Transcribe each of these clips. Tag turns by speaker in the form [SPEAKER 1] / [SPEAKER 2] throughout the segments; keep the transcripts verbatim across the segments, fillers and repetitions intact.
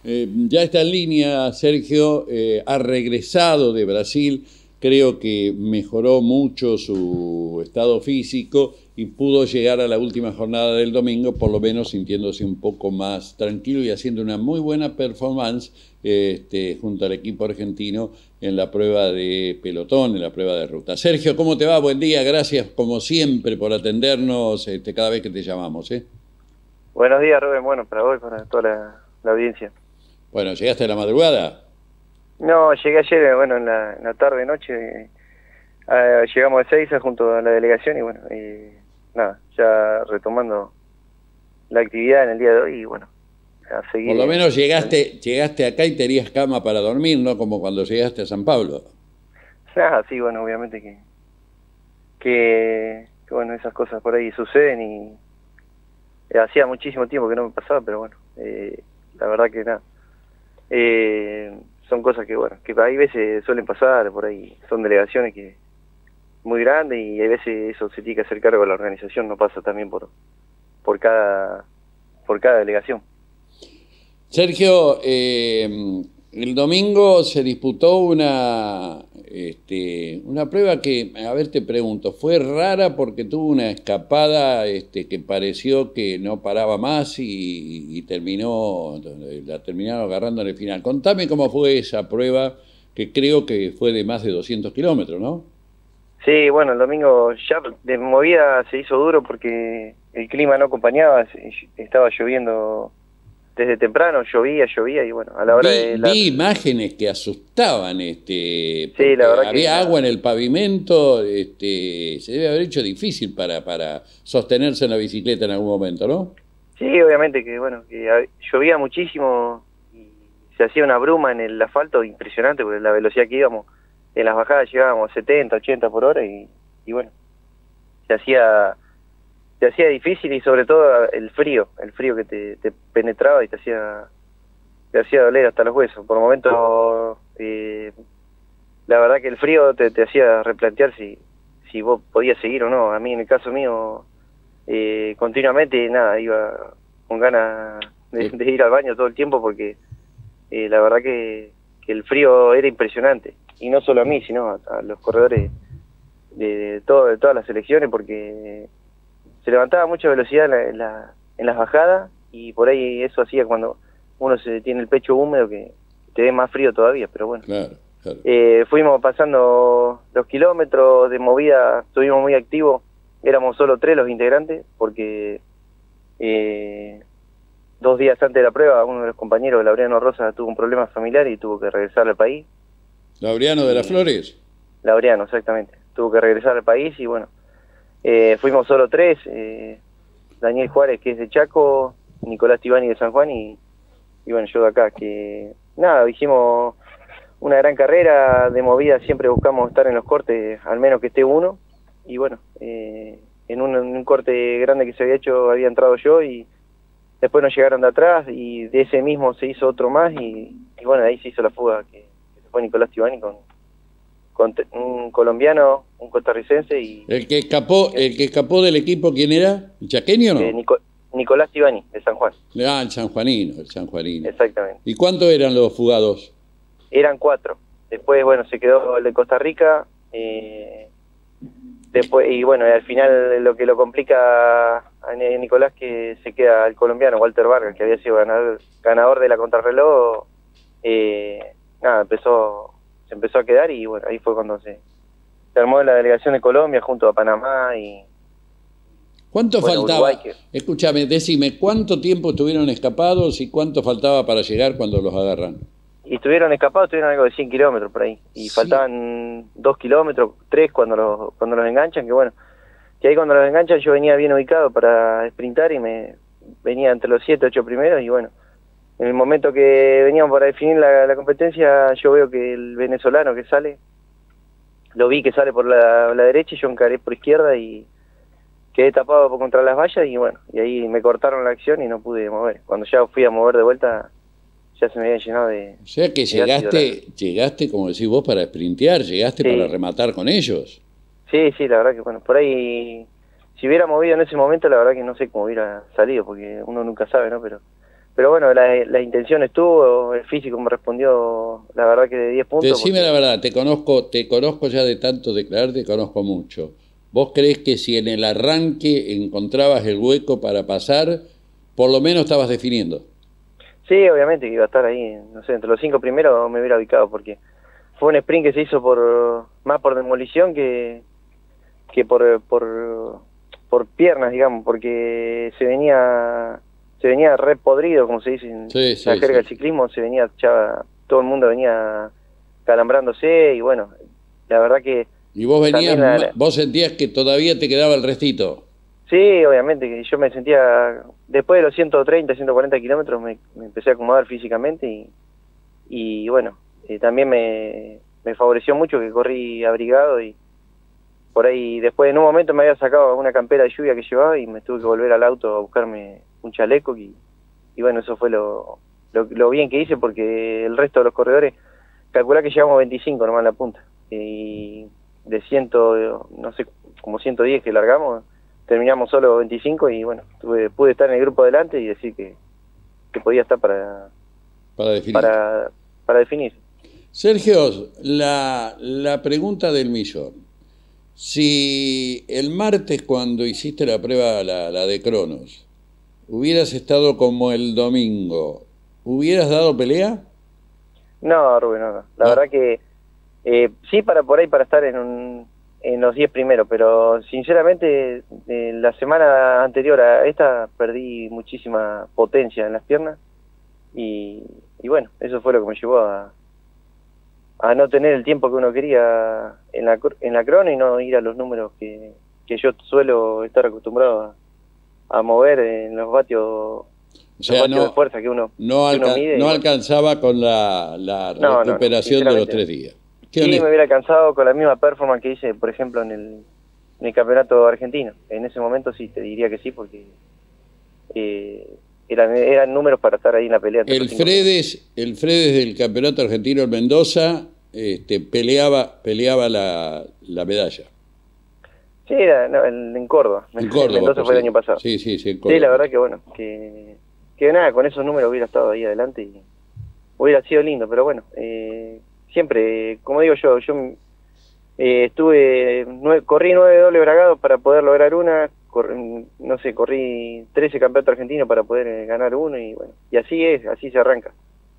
[SPEAKER 1] Eh, ya está en línea, Sergio, eh, ha regresado de Brasil, creo que mejoró mucho su estado físico y pudo llegar a la última jornada del domingo, por lo menos sintiéndose un poco más tranquilo y haciendo una muy buena performance eh, este, junto al equipo argentino en la prueba de pelotón, en la prueba de ruta. Sergio, ¿cómo te va? Buen día, gracias como siempre por atendernos este, cada vez que te llamamos. ¿eh?
[SPEAKER 2] Buenos días, Rubén. Bueno, para vos y para toda la, la audiencia.
[SPEAKER 1] Bueno, ¿llegaste a la madrugada?
[SPEAKER 2] No, llegué ayer, bueno, en la, en la tarde, noche. Eh, llegamos a Ezeiza junto a la delegación y bueno, y, nada, ya retomando la actividad en el día de hoy y bueno, a seguir.
[SPEAKER 1] Por lo
[SPEAKER 2] En,
[SPEAKER 1] menos llegaste,
[SPEAKER 2] en,
[SPEAKER 1] llegaste acá y tenías cama para dormir, ¿no? Como cuando llegaste a San Pablo.
[SPEAKER 2] ah, sí, bueno, obviamente que, que, que, bueno, esas cosas por ahí suceden y eh, hacía muchísimo tiempo que no me pasaba, pero bueno, eh, la verdad que nada. Eh, son cosas que, bueno, que hay veces suelen pasar, por ahí son delegaciones que muy grandes y hay veces eso se tiene que hacer cargo de la organización, no pasa también por por cada por cada delegación.
[SPEAKER 1] Sergio, eh, el domingo se disputó una, este, una prueba que, a ver, te pregunto, fue rara porque tuvo una escapada este, que pareció que no paraba más y, y terminó, la terminaron agarrando en el final. Contame cómo fue esa prueba, que creo que fue de más de doscientos kilómetros, ¿no?
[SPEAKER 2] Sí, bueno, el domingo ya de movida se hizo duro porque el clima no acompañaba, estaba lloviendo desde temprano, llovía, llovía y bueno, a la hora
[SPEAKER 1] Vi,
[SPEAKER 2] de la...
[SPEAKER 1] vi imágenes que asustaban, este,
[SPEAKER 2] Sí, la
[SPEAKER 1] porque
[SPEAKER 2] verdad que
[SPEAKER 1] había
[SPEAKER 2] nada.
[SPEAKER 1] agua en el pavimento, este, se debe haber hecho difícil para, para sostenerse en la bicicleta en algún momento, ¿no?
[SPEAKER 2] Sí, obviamente que bueno, que a- llovía muchísimo y se hacía una bruma en el asfalto impresionante porque la velocidad que íbamos, en las bajadas llegábamos setenta, ochenta por hora y, y bueno, se hacía se hacía difícil y sobre todo el frío, el frío que te, te penetraba y te hacía te hacía doler hasta los huesos. Por momentos, eh, la verdad que el frío te, te hacía replantear si, si vos podías seguir o no. A mí, en el caso mío, eh, continuamente, nada, iba con ganas de,
[SPEAKER 1] Sí.
[SPEAKER 2] de ir al baño todo el tiempo porque eh, la verdad que, que el frío era impresionante. Y no solo a mí, sino a, a los corredores de, de, todo, de todas las selecciones porque se levantaba mucha velocidad en, la, en, la, en las bajadas y por ahí eso hacía cuando uno se tiene el pecho húmedo que te dé más frío todavía, pero bueno.
[SPEAKER 1] Claro, claro.
[SPEAKER 2] Eh, fuimos pasando los kilómetros de movida, estuvimos muy activos, éramos solo tres los integrantes porque eh, dos días antes de la prueba uno de los compañeros, Laureano Rosa, tuvo un problema familiar y tuvo que regresar al país.
[SPEAKER 1] ¿Laureano de las Flores?
[SPEAKER 2] Laureano, exactamente, tuvo que regresar al país y bueno, Eh, fuimos solo tres, eh, Daniel Juárez, que es de Chaco, Nicolás Tibani de San Juan y, y bueno, yo de acá, que nada, hicimos una gran carrera de movida, siempre buscamos estar en los cortes, al menos que esté uno, y bueno, eh, en, un, en un corte grande que se había hecho había entrado yo y después nos llegaron de atrás y de ese mismo se hizo otro más y, y bueno, ahí se hizo la fuga que, que se fue Nicolás Tibani con, con un colombiano, un costarricense y...
[SPEAKER 1] El que escapó, el que escapó del equipo, ¿quién era? ¿El chaqueño o
[SPEAKER 2] Eh,
[SPEAKER 1] no?
[SPEAKER 2] Nico, Nicolás Tibani, de San Juan.
[SPEAKER 1] Ah, el sanjuanino, el sanjuanino.
[SPEAKER 2] Exactamente.
[SPEAKER 1] ¿Y cuántos eran los fugados?
[SPEAKER 2] Eran cuatro. Después, bueno, se quedó el de Costa Rica. Eh, después Y bueno, al final lo que lo complica a Nicolás que se queda el colombiano, Walter Vargas, que había sido ganador, ganador de la contrarreloj. Eh, nada, empezó se empezó a quedar y bueno, ahí fue cuando se, se armó la delegación de Colombia junto a Panamá y...
[SPEAKER 1] ¿Cuánto
[SPEAKER 2] Bueno,
[SPEAKER 1] faltaba?
[SPEAKER 2] Uruguay, que...
[SPEAKER 1] Escúchame, decime, ¿cuánto tiempo estuvieron escapados y cuánto faltaba para llegar cuando los agarran?
[SPEAKER 2] Y estuvieron escapados, estuvieron algo de cien kilómetros por ahí. Y
[SPEAKER 1] Sí.
[SPEAKER 2] faltaban dos kilómetros, tres cuando los, cuando los enganchan, que bueno, que ahí cuando los enganchan yo venía bien ubicado para sprintar y me venía entre los siete, ocho primeros y bueno, en el momento que veníamos para definir la, la competencia, yo veo que el venezolano que sale, lo vi que sale por la, la derecha y yo encaré por izquierda y quedé tapado por contra las vallas y bueno, y ahí me cortaron la acción y no pude mover. Cuando ya fui a mover de vuelta, ya se me había llenado de...
[SPEAKER 1] O sea que llegaste, llegaste, como decís vos, para sprintear, llegaste
[SPEAKER 2] Sí.
[SPEAKER 1] para rematar con ellos.
[SPEAKER 2] Sí, sí, la verdad que bueno, por ahí, si hubiera movido en ese momento, la verdad que no sé cómo hubiera salido, porque uno nunca sabe, ¿no? Pero pero bueno, la, la intención estuvo, el físico me respondió, la verdad que de diez puntos.
[SPEAKER 1] Decime
[SPEAKER 2] porque...
[SPEAKER 1] la verdad, te conozco, te conozco ya de tanto declarar, te conozco mucho. ¿Vos creés que si en el arranque encontrabas el hueco para pasar, por lo menos estabas definiendo?
[SPEAKER 2] Sí, obviamente que iba a estar ahí, no sé, entre los cinco primeros me hubiera ubicado, porque fue un sprint que se hizo por más por demolición que, que por, por, por piernas, digamos, porque se venía se venía re podrido, como se dice en
[SPEAKER 1] Sí, sí,
[SPEAKER 2] la jerga
[SPEAKER 1] sí.
[SPEAKER 2] del ciclismo, se venía ya, todo el mundo venía calambrándose y bueno, la verdad que
[SPEAKER 1] Y vos venías,
[SPEAKER 2] también la, la-
[SPEAKER 1] vos sentías que todavía te quedaba el restito.
[SPEAKER 2] sí, obviamente que yo me sentía, después de los ciento treinta, ciento cuarenta kilómetros me, me empecé a acomodar físicamente y, y bueno, eh, también me, me favoreció mucho que corrí abrigado y por ahí después en un momento me había sacado una campera de lluvia que llevaba y me tuve que volver al auto a buscarme un chaleco y, y bueno, eso fue lo, lo, lo bien que hice porque el resto de los corredores, calculá que llevamos veinticinco nomás en la punta y de cien, no sé, como ciento diez que largamos, terminamos solo veinticinco y bueno, tuve, pude estar en el grupo adelante y decir que, que podía estar para,
[SPEAKER 1] Para definir.
[SPEAKER 2] para, para definir.
[SPEAKER 1] Sergio, la, la pregunta del millón. Si el martes cuando hiciste la prueba, la, la de Cronos, hubieras estado como el domingo, ¿hubieras dado pelea?
[SPEAKER 2] No, Rubén, no, no. La
[SPEAKER 1] No.
[SPEAKER 2] verdad que eh, sí para por ahí para estar en un, en los diez primeros, pero sinceramente eh, la semana anterior a esta perdí muchísima potencia en las piernas y, y bueno, eso fue lo que me llevó a, a no tener el tiempo que uno quería en la en la crono y no ir a los números que, que yo suelo estar acostumbrado a, a mover en los vatios,
[SPEAKER 1] O
[SPEAKER 2] los
[SPEAKER 1] sea,
[SPEAKER 2] vatios de
[SPEAKER 1] no,
[SPEAKER 2] fuerza que uno,
[SPEAKER 1] no,
[SPEAKER 2] que uno
[SPEAKER 1] alca-
[SPEAKER 2] mide.
[SPEAKER 1] no
[SPEAKER 2] y bueno.
[SPEAKER 1] alcanzaba con la, la
[SPEAKER 2] No, no, no,
[SPEAKER 1] recuperación de los
[SPEAKER 2] sinceramente
[SPEAKER 1] tres
[SPEAKER 2] no.
[SPEAKER 1] días. Qué
[SPEAKER 2] Sí,
[SPEAKER 1] honesto.
[SPEAKER 2] me hubiera alcanzado con la misma performance que hice, por ejemplo, en el, en el campeonato argentino. En ese momento sí, te diría que sí, porque eh, eran, eran números para estar ahí en la pelea. entre
[SPEAKER 1] El
[SPEAKER 2] los cinco.
[SPEAKER 1] Fredes, el Fredes del campeonato argentino en Mendoza, este, peleaba, peleaba la, la medalla.
[SPEAKER 2] Sí, era no, en, en Córdoba.
[SPEAKER 1] En Córdoba.
[SPEAKER 2] Mendoza
[SPEAKER 1] pues
[SPEAKER 2] fue el
[SPEAKER 1] sí.
[SPEAKER 2] año pasado.
[SPEAKER 1] Sí, sí, sí, en
[SPEAKER 2] Sí,
[SPEAKER 1] Córdoba.
[SPEAKER 2] la verdad que bueno, que, que nada, con esos números hubiera estado ahí adelante y hubiera sido lindo, pero bueno, eh, siempre, como digo yo, yo eh, estuve, nueve, corrí nueve dobles bragados para poder lograr una, corrí, no sé, corrí trece campeonatos argentinos para poder eh, ganar uno y bueno, y así es, así se arranca.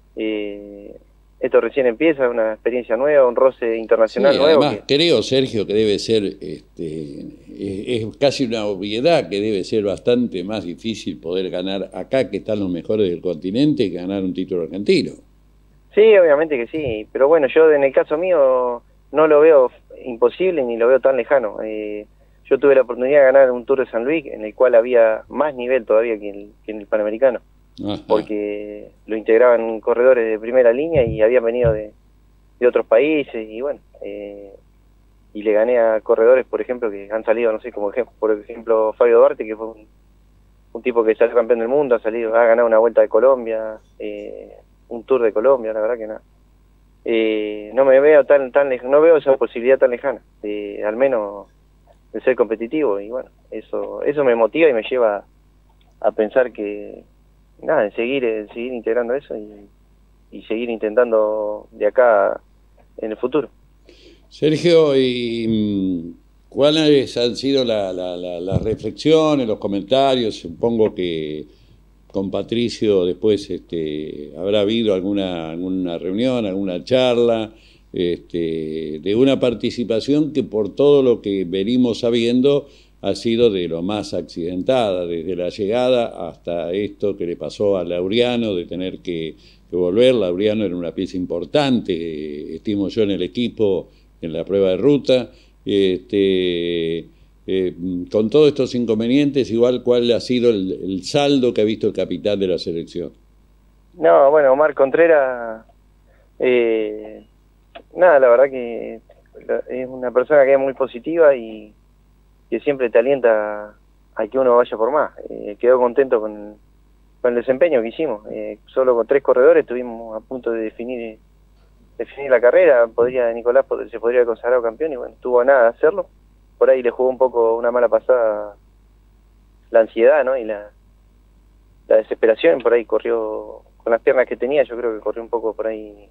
[SPEAKER 2] Eh, esto recién empieza, una experiencia nueva, un roce internacional
[SPEAKER 1] Sí,
[SPEAKER 2] nuevo.
[SPEAKER 1] además
[SPEAKER 2] que...
[SPEAKER 1] creo, Sergio, que debe ser, este, es, es casi una obviedad que debe ser bastante más difícil poder ganar acá, que están los mejores del continente, que ganar un título argentino.
[SPEAKER 2] Sí, obviamente que sí, pero bueno, yo en el caso mío no lo veo imposible ni lo veo tan lejano. Eh, yo tuve la oportunidad de ganar un Tour de San Luis en el cual había más nivel todavía que, el, que en el Panamericano.
[SPEAKER 1] Ajá.
[SPEAKER 2] Porque lo integraban corredores de primera línea y habían venido de, de otros países y bueno, eh, y le gané a corredores, por ejemplo, que han salido, no sé, como ejemplo, por ejemplo Fabio Duarte, que fue un, un tipo que salió campeón del mundo, ha salido, ha ganado una Vuelta de Colombia, eh, un Tour de Colombia, la verdad que nada. Eh, no me veo tan tan lej- no veo esa posibilidad tan lejana, eh, al menos de ser competitivo y bueno, eso eso me motiva y me lleva a pensar que nada, en seguir, en seguir integrando eso y, y seguir intentando de acá en el futuro.
[SPEAKER 1] Sergio, ¿y mm, cuáles han sido la- la- la- las reflexiones, los comentarios? Supongo que con Patricio después este, habrá habido alguna, alguna reunión, alguna charla, este, de una participación que por todo lo que venimos sabiendo ha sido de lo más accidentada, desde la llegada hasta esto que le pasó a Laureano, de tener que, que volver. Laureano era una pieza importante, eh, estimo yo, en el equipo, en la prueba de ruta. Este, eh, con todos estos inconvenientes, igual, ¿cuál ha sido el, el saldo que ha visto el capitán de la selección?
[SPEAKER 2] No, bueno, Omar Contreras, eh, nada, la verdad que es una persona que es muy positiva y que siempre te alienta a que uno vaya por más. Eh, quedó contento con, con el desempeño que hicimos. Eh, solo con tres corredores estuvimos a punto de definir definir la carrera. Podría Nicolás se podría haber consagrado campeón y bueno, tuvo a nada de hacerlo. Por ahí le jugó un poco una mala pasada la ansiedad, ¿no? Y la la desesperación, por ahí corrió, con las piernas que tenía, yo creo que corrió un poco por ahí,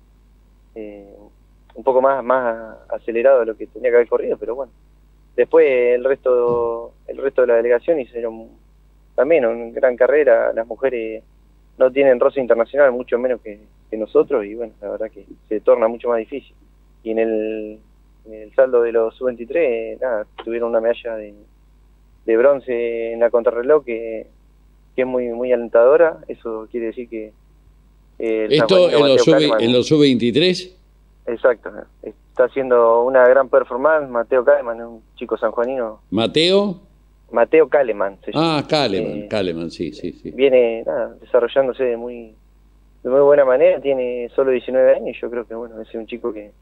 [SPEAKER 2] eh, un poco más, más acelerado de lo que tenía que haber corrido, pero bueno. Después el resto, el resto de la delegación hicieron también una gran carrera, las mujeres no tienen roce internacional, mucho menos que, que nosotros, y bueno, la verdad que se torna mucho más difícil. Y en el, en el saldo de los sub veintitrés, nada, tuvieron una medalla de, de bronce en la contrarreloj que, que es muy muy alentadora. Eso quiere decir que eh, el
[SPEAKER 1] ¿Esto en los, sub,
[SPEAKER 2] Kaleman,
[SPEAKER 1] en los sub veintitrés?
[SPEAKER 2] Exacto, está haciendo una gran performance. Mateo Kaleman es un chico sanjuanino.
[SPEAKER 1] ¿Mateo?
[SPEAKER 2] Mateo Kaleman. Se
[SPEAKER 1] ah,
[SPEAKER 2] llama.
[SPEAKER 1] Kaleman,
[SPEAKER 2] eh,
[SPEAKER 1] Kaleman, sí, sí, sí.
[SPEAKER 2] Viene nada, desarrollándose de muy, de muy buena manera, tiene solo diecinueve años, y yo creo que bueno, es un chico que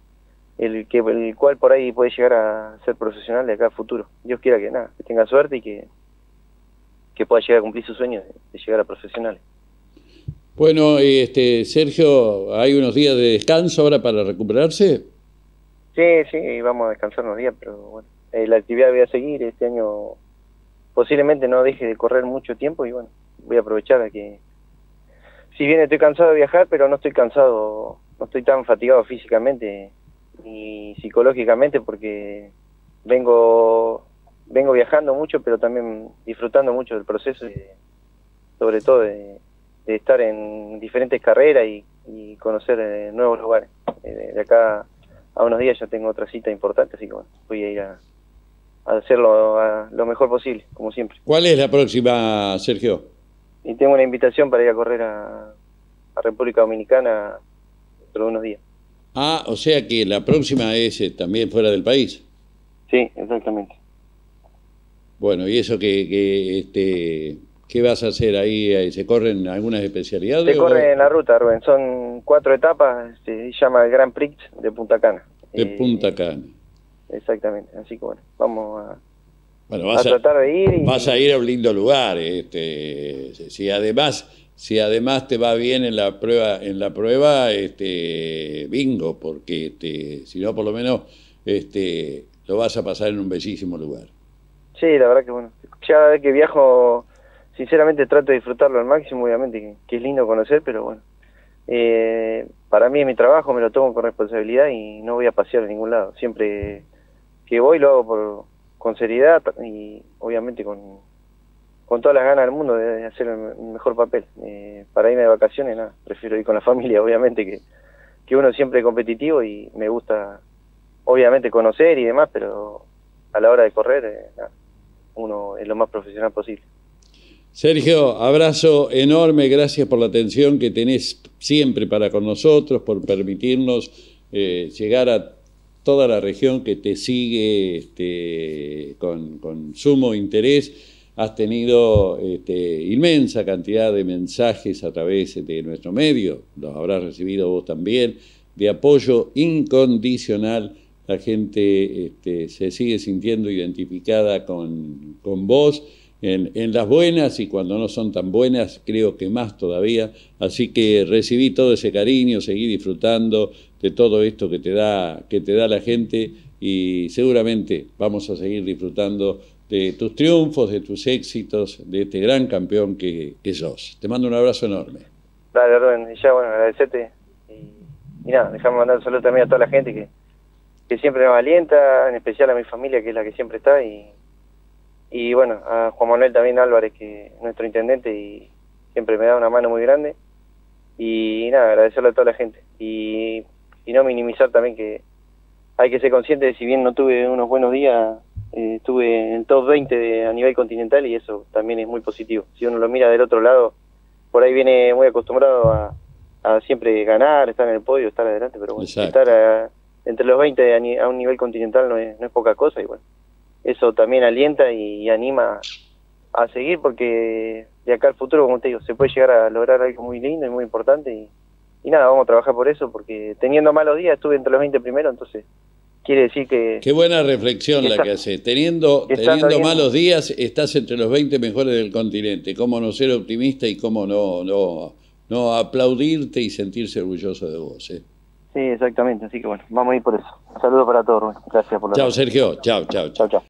[SPEAKER 2] el que el cual por ahí puede llegar a ser profesional de acá a futuro. Dios quiera que nada, que tenga suerte y que, que pueda llegar a cumplir sus sueños de, de llegar a profesionales.
[SPEAKER 1] Bueno, este Sergio, ¿hay unos días de descanso ahora para recuperarse?
[SPEAKER 2] Sí, sí, vamos a descansar unos días, pero bueno, eh, la actividad voy a seguir. Este año posiblemente no deje de correr mucho tiempo y bueno, voy a aprovechar a que, si bien estoy cansado de viajar, pero no estoy cansado, no estoy tan fatigado físicamente ni psicológicamente, porque vengo vengo viajando mucho, pero también disfrutando mucho del proceso y de, sobre todo de, de estar en diferentes carreras y, y conocer eh, nuevos lugares. Eh, de acá a unos días ya tengo otra cita importante, así que bueno, voy a ir a, a hacerlo a, lo mejor posible, como siempre.
[SPEAKER 1] ¿Cuál es la próxima, Sergio?
[SPEAKER 2] Y tengo una invitación para ir a correr a, a República Dominicana dentro de unos días.
[SPEAKER 1] Ah, o sea que la próxima es eh, también fuera del país.
[SPEAKER 2] Sí, exactamente.
[SPEAKER 1] Bueno, ¿y eso que, que este, qué vas a hacer ahí? ¿Se corren algunas especialidades?
[SPEAKER 2] Se corre en la ruta, Rubén. Son cuatro etapas, se llama el Grand Prix de Punta Cana.
[SPEAKER 1] De
[SPEAKER 2] eh,
[SPEAKER 1] Punta Cana.
[SPEAKER 2] Exactamente, así que bueno, vamos a,
[SPEAKER 1] bueno, vas
[SPEAKER 2] a tratar de ir. Y...
[SPEAKER 1] vas a ir a un lindo lugar. Este, si además, si además te va bien en la prueba, en la prueba, este, bingo, porque este, si no por lo menos este, lo vas a pasar en un bellísimo lugar.
[SPEAKER 2] Sí, la verdad que bueno, ya que viajo, sinceramente trato de disfrutarlo al máximo, obviamente que, que es lindo conocer, pero bueno, eh, para mí es mi trabajo, me lo tomo con responsabilidad y no voy a pasear a ningún lado. Siempre que voy lo hago por, con seriedad y obviamente con, con todas las ganas del mundo de, de hacer el mejor papel. Eh, para irme de vacaciones, nada, prefiero ir con la familia, obviamente que, que uno siempre es competitivo y me gusta obviamente conocer y demás, pero a la hora de correr, eh, nada, uno es lo más profesional posible.
[SPEAKER 1] Sergio, abrazo enorme, gracias por la atención que tenés siempre para con nosotros, por permitirnos eh, llegar a toda la región que te sigue este, con, con sumo interés. Has tenido este, inmensa cantidad de mensajes a través de nuestro medio, los habrás recibido vos también, de apoyo incondicional. La gente este, se sigue sintiendo identificada con, con vos, en, en las buenas, y cuando no son tan buenas, creo que más todavía. Así que recibí todo ese cariño, seguí disfrutando de todo esto que te da, que te da la gente, y seguramente vamos a seguir disfrutando de tus triunfos, de tus éxitos, de este gran campeón que, que sos. Te mando un abrazo enorme.
[SPEAKER 2] Dale, Rubén, y ya bueno, agradecerte, y, y nada, dejame mandar un saludo también a toda la gente que que siempre me alienta, en especial a mi familia, que es la que siempre está, y, y bueno, a Juan Manuel también Álvarez, que es nuestro intendente, y siempre me da una mano muy grande, y nada, agradecerle a toda la gente, y, y no minimizar también que hay que ser consciente de, si bien no tuve unos buenos días, eh, estuve en el top veinte de, a nivel continental, y eso también es muy positivo. Si uno lo mira del otro lado, por ahí viene muy acostumbrado a, a siempre ganar, estar en el podio, estar adelante, pero bueno,
[SPEAKER 1] Exacto.
[SPEAKER 2] estar a, entre los veinte a, a un nivel continental no es, no es poca cosa, y bueno, eso también alienta y, y anima a seguir, porque de acá al futuro, como te digo, se puede llegar a lograr algo muy lindo y muy importante, y, y nada, vamos a trabajar por eso, porque teniendo malos días estuve entre los veinte primeros, entonces quiere decir que...
[SPEAKER 1] Qué buena reflexión
[SPEAKER 2] que
[SPEAKER 1] la
[SPEAKER 2] está,
[SPEAKER 1] que haces. Teniendo, teniendo
[SPEAKER 2] bien,
[SPEAKER 1] malos días, estás entre los veinte mejores del continente. ¿Cómo no ser optimista y cómo no, no, no aplaudirte y sentirse orgulloso de vos? ¿eh?
[SPEAKER 2] Sí, exactamente, así que bueno, vamos a ir por eso. Un saludo para todos, Rubén. Gracias por la...
[SPEAKER 1] Chao, Sergio. Chao, chao, chao.
[SPEAKER 2] Chao, chao.